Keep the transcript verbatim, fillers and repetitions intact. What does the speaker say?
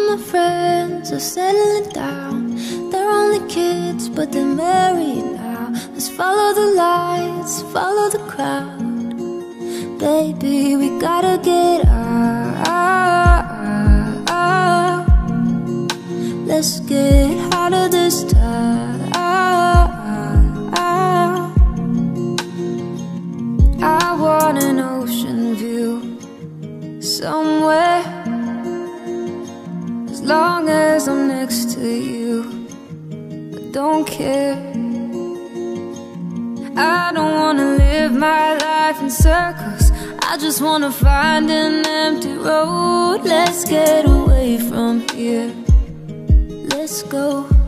my friends are settling down. They're only kids, but they're married now. Let's follow the lights, follow the crowd. Baby, we gotta get out. Let's get out of this town. I want an ocean view somewhere. As long as I'm next to you, I don't care. I don't wanna live my life in circles. I just wanna find an empty road. Let's get away from here. Let's go.